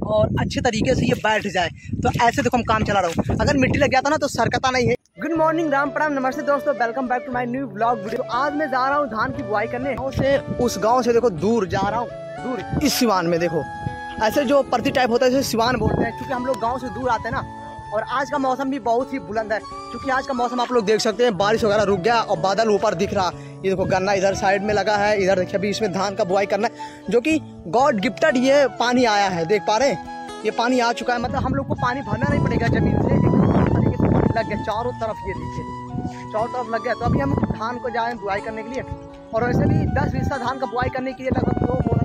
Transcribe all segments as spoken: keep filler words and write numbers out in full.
और अच्छे तरीके से ये बैठ जाए। तो ऐसे देखो हम काम चला रहा हूँ, अगर मिट्टी लग गया था ना तो सरकता नहीं है। गुड मॉर्निंग, राम प्रणाम, नमस्ते दोस्तों, welcome back to my new blog video. आज मैं जा रहा हूँ धान की बुआई करने। गाँव से उस गाँव से देखो दूर जा रहा हूँ, दूर इस सिवान में देखो ऐसे जो प्रति टाइप होता है सिवान बोलते हैं, क्योंकि हम लोग गाँव से दूर आते हैं ना। और आज का मौसम भी बहुत ही बुलंद है, क्योंकि आज का मौसम आप लोग देख सकते हैं, बारिश वगैरह रुक गया और बादल ऊपर दिख रहा। ये देखो गन्ना इधर साइड में लगा है, इधर देखिए अभी इसमें धान का बुआई करना है, जो कि गॉड गिफ्टेड ये पानी आया है। देख पा रहे हैं ये पानी आ चुका है, मतलब हम लोग को पानी भरना नहीं पड़ेगा जमीन से, एकदम तरीके से पानी लग गया चारों तरफ। ये देखिए चारों तरफ लग गया। तो अभी हम धान को जाए बुआई करने के लिए, और वैसे भी दस बीस का धान का बुआई करने के लिए लगभग दो बोरा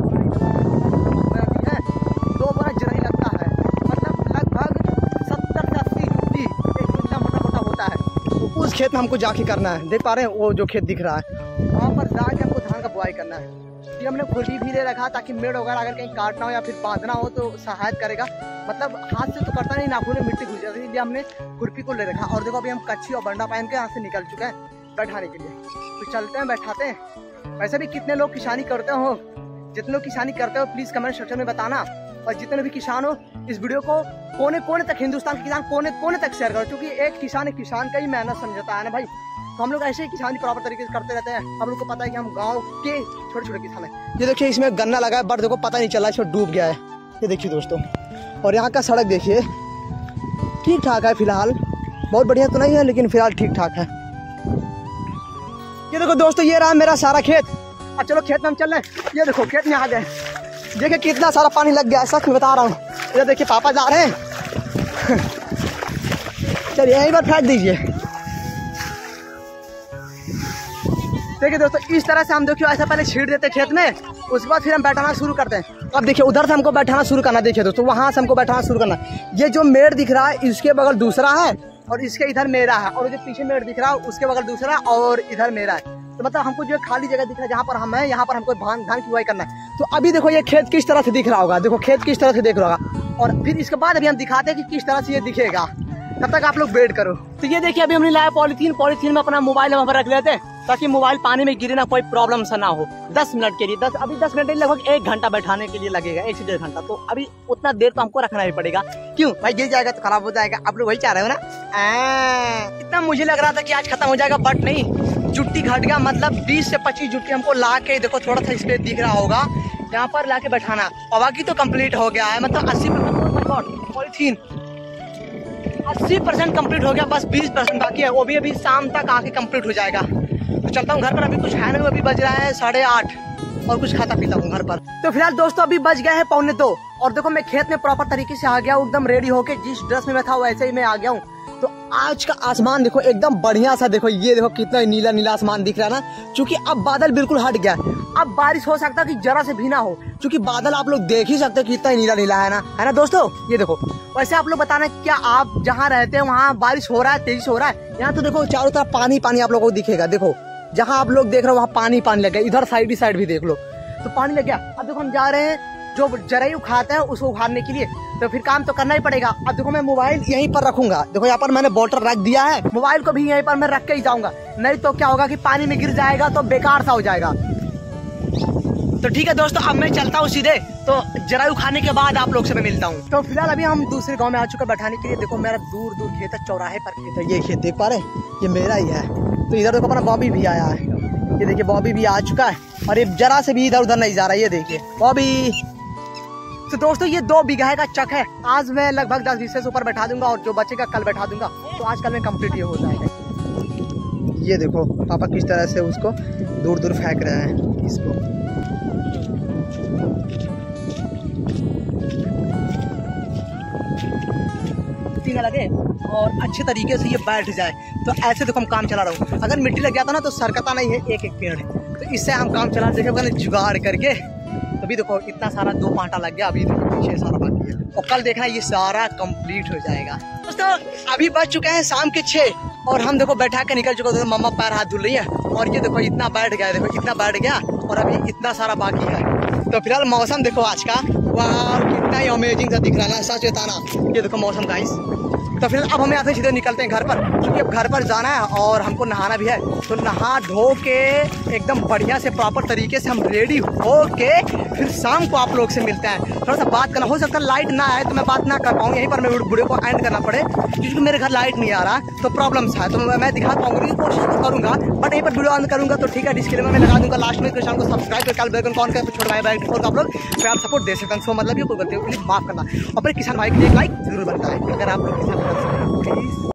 है, दो बोरा जरा ही लगता है, मतलब लगभग सत्तर से अस्सी जुट्टी एक जुट्टा मोटा मोटा होता है। तो उस खेत में हमको जाके करना है। देख पा रहे हैं वो जो खेत दिख रहा है, वहाँ पर जाके हमको धान का बुआई करना है। फिर हमने खुरपी भी ले रखा ताकि मेड़ वगैरह अगर कहीं काटना हो या फिर बांधना हो तो सहायता करेगा। मतलब हाथ से तो करता नहीं, नाखून में मिट्टी घुस जाती है, इसलिए हमने खुरपी को ले रखा। और देखो अभी हम कच्ची और बंडा पहन के यहाँ से निकल चुके हैं बैठाने के लिए। तो चलते हैं बैठाते हैं। वैसे भी कितने लोग किसानी करते हो, जितने लोग किसानी करते हो प्लीज कमेंट सेक्शन में बताना। और जितने भी किसान हो इस वीडियो को कोने कोने तक, हिंदुस्तान के किसान कोने कोने तक शेयर करो, क्योंकि एक किसान एक किसान का ही मेहनत समझता है ना भाई। तो हम लोग ऐसे ही किसानी प्रॉपर तरीके से करते रहते हैं। हम लोग को पता है कि हम गांव के छोटे छोटे किसान हैं। ये देखिए इसमें गन्ना लगा है, बट देखो पता नहीं चला इसमें डूब गया है। ये देखिए दोस्तों, और यहाँ का सड़क देखिए ठीक ठाक है फिलहाल, बहुत बढ़िया तो नहीं है लेकिन फिलहाल ठीक ठाक है। ये देखो दोस्तों ये रहा मेरा सारा खेत। अब चलो खेत में हम चल रहे हैं। ये देखो खेत में आ गए, देखिए कितना सारा पानी लग गया है, सच में बता रहा हूँ। ये देखिए पापा जा रहे हैं चलिए यहीं पर फेंक दीजिए। देखिए दोस्तों इस तरह से हम देखिए ऐसा पहले छीट देते खेत में, उसके बाद फिर हम बैठाना शुरू करते हैं। अब देखिए उधर से हमको बैठाना शुरू करना, देखिए दोस्तों वहां से हमको बैठाना शुरू करना। ये जो मेड़ दिख रहा है इसके बगल दूसरा है और इसके इधर मेरा है, और जो पीछे मेड़ दिख रहा है उसके बगल दूसरा और इधर मेरा है। तो मतलब हमको जो खाली जगह दिख रहा है जहाँ पर हम हैं, यहाँ पर हमको धान धान की बुआई करना है। तो अभी देखो ये खेत किस तरह से दिख रहा होगा, देखो खेत किस तरह से दिख रहा होगा, और फिर इसके बाद अभी हम दिखाते हैं कि किस तरह से ये दिखेगा। तब तक आप लोग वेट करो। तो ये देखिए अभी हमने लाया पॉलीथीन, पॉलीथीन में अपना मोबाइल वहाँ पर रख लेते हैं ताकि मोबाइल पानी में गिरे ना, कोई प्रॉब्लम सा ना हो। दस मिनट के लिए दस अभी दस मिनट लगभग एक घंटा बैठाने के लिए लगेगा, एक से डेढ़ घंटा। तो अभी उतना देर तो हमको रखना ही पड़ेगा, क्यों भाई गिर जाएगा तो खराब हो जाएगा। आप लोग वही चाह रहे हो ना। इतना मुझे लग रहा था कि आज खत्म हो जाएगा, बट नहीं, जुट्टी घट गया। मतलब बीस से पच्चीस जुट्टी हमको ला के, देखो थोड़ा सा स्पेस दिख रहा होगा यहाँ पर ला के बैठाना, और बाकी तो कम्प्लीट हो गया है। मतलब अस्सी परसेंट पॉलीथीन अस्सी परसेंट कम्प्लीट हो गया, बस बीस परसेंट बाकी है, वो भी अभी शाम तक आके कम्प्लीट हो जाएगा। तो चलता हूँ घर पर, अभी कुछ है नहीं, अभी बज रहा है साढ़े आठ, और कुछ खाता पीता हूँ घर पर। तो फिलहाल दोस्तों अभी बज गया है पौने दो, और देखो मैं खेत में प्रॉपर तरीके से आ गया हूँ, एकदम रेडी होके, जिस ड्रेस में मैं था वैसे ही मैं आ गया हूँ। तो आज का आसमान देखो एकदम बढ़िया सा, देखो ये देखो कितना नीला नीला आसमान दिख रहा है ना, क्योंकि अब बादल बिल्कुल हट गया। अब बारिश हो सकता है कि जरा से भी ना हो, क्योंकि बादल आप लोग देख ही सकते हैं कितना नीला नीला है ना, है ना दोस्तों। ये देखो वैसे आप लोग बताना क्या आप जहाँ रहते हैं वहाँ बारिश हो रहा है, तेजी से हो रहा है? यहाँ तो देखो चारों तरफ पानी पानी आप लोगों को दिखेगा। देखो जहाँ आप लोग देख रहे हो वहाँ पानी पानी लग गया, इधर साइड भी साइड भी देख लो तो पानी लग गया। अब देखो हम जा रहे हैं जो जराई उखाते हैं उसको उखाड़ने के लिए, तो फिर काम तो करना ही पड़ेगा। अब देखो मैं मोबाइल यहीं पर रखूंगा, देखो यहाँ पर मैंने बोतल रख दिया है, मोबाइल को भी यहीं पर मैं रख के ही जाऊंगा, नहीं तो क्या होगा कि पानी में गिर जाएगा तो बेकार सा हो जाएगा। तो ठीक है दोस्तों अब मैं चलता हूँ सीधे, तो जराई उखाड़ने के बाद आप लोग से मैं मिलता हूँ। तो फिलहाल अभी हम दूसरे गाँव में आ चुके बैठाने के लिए। देखो मेरा दूर दूर खेत है, चौराहे पर खेत है, ये खेत देख पा रहे ये मेरा ही है। तो इधर देखो अपना बॉबी भी आया है, ये देखिए बॉबी भी आ चुका है, और ये जरा से भी इधर उधर नहीं जा रहा है, ये देखिए बॉबी। तो दोस्तों ये दो बीघा का चक है, आज मैं लगभग दस बीस से ऊपर बैठा दूंगा, और जो बचेगा कल बैठा दूंगा। तो आज कल में कंप्लीट ये हो जाएगा। ये देखो पापा किस तरह से उसको दूर दूर फेंक रहे हैं इसको। लगे और अच्छे तरीके से ये बैठ जाए। तो ऐसे देखो हम काम चला रहा हूँ, अगर मिट्टी लग गया था ना तो सरकता नहीं है एक एक पेड़। तो इससे हम काम चला देखे जुगाड़ करके। अभी देखो इतना सारा दो पांटा लग गया, अभी देखो पीछे सारा बाकी है, और कल देखना ये सारा कंप्लीट हो जाएगा। दोस्तों अभी बज चुके हैं शाम के छह, और हम देखो बैठा के निकल चुके हैं। मम्मा पैर हाथ धुल रही है, और ये देखो इतना बैठ गया, देखो इतना बैठ गया, और अभी इतना सारा बाकी है। तो फिलहाल मौसम देखो आज का, वाह कितना ही अमेजिंग सा दिख रहा है, सच बताना। ये देखो मौसम गाइस। तो फिर अब हमें यहाँ से सीधे निकलते हैं घर पर, क्योंकि अब घर पर जाना है और हमको नहाना भी है। तो नहा धो के एकदम बढ़िया से प्रॉपर तरीके से हम रेडी हो के फिर शाम को आप लोग से मिलते हैं। थोड़ा सा बात करना, हो सकता है लाइट ना आए तो मैं बात ना कर पाऊँ, यहीं पर मैं वीडियो को एंड करना पड़े, क्योंकि मेरे घर लाइट नहीं आ रहा तो प्रॉब्लम्स है, तो मैं दिखा पाऊंगा, कोशिश तो करूँगा, बट यहीं पर वीडियो ऑन करूँगा तो ठीक है। डिस्क्रिप्शन में मैं लगा दूंगा लास्ट में, चैनल को सब्सक्राइब कर बेल आइकन ऑन कर छोड़ बैक और आप लोग प्यार सपोर्ट दे सकते हैं। सो मतलब ये कोई गलती प्लीज माफ करना, और फिर किसान भाई के लिए लाइक जरूर बनता है अगर आप लोग किसान प्लीज।